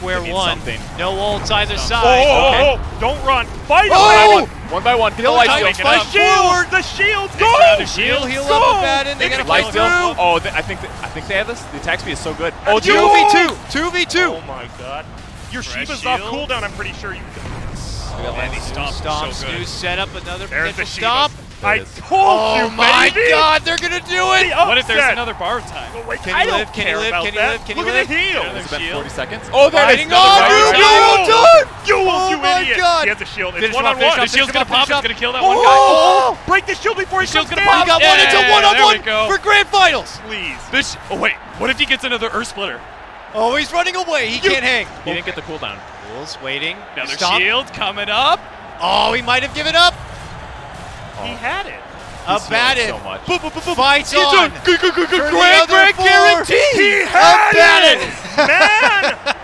square They need one. something. No ults either side. Oh, don't run. Fight Oh! him. One by one. Get the Dylan light Titan steal. fight The shield. forward. The shield. They Go. grab the shield. Heal Go! up with Madden. They It's gotta Light fight steal. through. Oh, I think they have this. The attack speed is so good. Oh, 2v2. 2v2. Oh my god. Your Fresh Shiva's off shield. cooldown, I'm pretty sure you can. And he stomps. so good. Snooze set up another There's the potential Shiva. stomp. I There it is. told you, Oh my baby. god, they're gonna do it! The What if there's upset. another bar time? Oh, wait, Can I he don't live? Can he care live? about Can he that. live? Can he Look at live? the heal. It's been shield. 40 seconds. Oh, there it is. Fighting on, dude! Yo! Yo, done! You Oh you my idiot. God. He has a shield. It's Finish one him on off, finish one. off. The shield's gonna pop. It's gonna kill that Oh, one guy. oh, break the shield before he shield's comes gonna down. He got one into Yeah, one-on-one there we go. for grand finals! Please. Oh wait, what if he gets another Earth Splitter? Oh, he's running away. He can't hang. He didn't get the cooldown. Bulls waiting. Another Stomp. shield coming up. Oh, he might have given up. He had it. He's Abaddon healing so much. fights on. Good. Grand He guarantee. had Abaddon. it. Man.